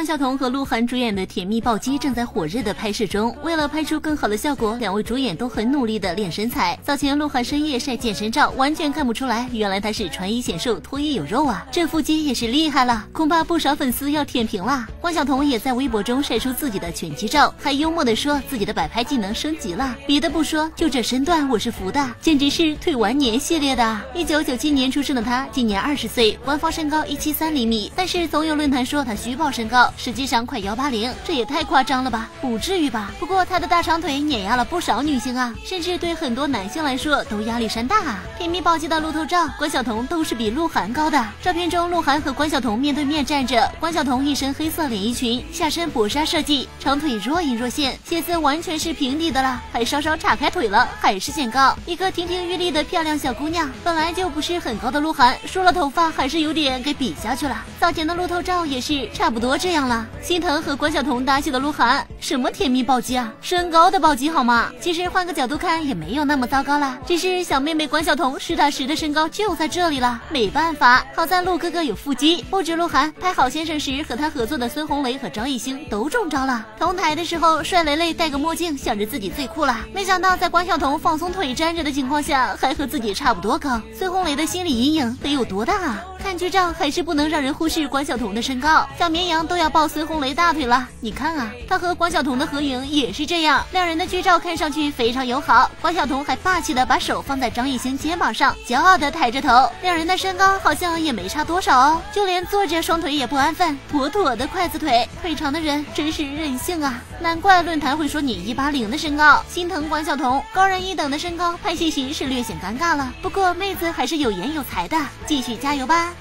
关晓彤和鹿晗主演的《甜蜜暴击》正在火热的拍摄中，为了拍出更好的效果，两位主演都很努力的练身材。早前鹿晗深夜晒健身照，完全看不出来，原来他是穿衣显瘦，脱衣有肉啊！这腹肌也是厉害了，恐怕不少粉丝要舔屏了。关晓彤也在微博中晒出自己的拳击照，还幽默的说自己的摆拍技能升级了。别的不说，就这身段我是服的，简直是腿完年系列的。1997年出生的他，今年20岁，官方身高173厘米，但是总有论坛说他虚报身高，实际上快180，这也太夸张了吧？不至于吧？不过他的大长腿碾压了不少女性啊，甚至对很多男性来说都压力山大啊。甜蜜暴击的路透照，关晓彤都是比鹿晗高的。照片中，鹿晗和关晓彤面对面站着，关晓彤一身黑色连衣裙，下身薄纱设计，长腿若隐若现，鞋子完全是平底的了，还稍稍岔开腿了，还是显高。一个亭亭玉立的漂亮小姑娘，本来就不是很高的鹿晗，梳了头发还是有点给比下去了。早前的路透照也是差不多这样了。心疼和关晓彤搭戏的鹿晗，什么甜蜜暴击啊，身高的暴击好吗？其实换个角度看也没有那么糟糕啦，只是小妹妹关晓彤实打实的身高就在这里了，没办法。好在鹿哥哥有腹肌，不止鹿晗，拍好先生时和他合作的孙红雷和张艺兴都中招了。同台的时候，帅雷雷戴个墨镜，想着自己最酷了，没想到在关晓彤放松腿站着的情况下，还和自己差不多高。孙红雷的心理阴影得有多大啊？看剧照还是不能让人忽视关晓彤的身高，小绵羊都要抱孙红雷大腿了。你看啊，他和关晓彤的合影也是这样，两人的剧照看上去非常友好，关晓彤还霸气的把手放在张艺兴肩膀上，骄傲的抬着头。两人的身高好像也没差多少哦，就连坐着双腿也不安分，妥妥的筷子腿。腿长的人真是任性啊，难怪论坛会说你180的身高，心疼关晓彤。高人一等的身高，拍戏时是略显尴尬了，不过妹子还是有颜有才的，继续加油吧。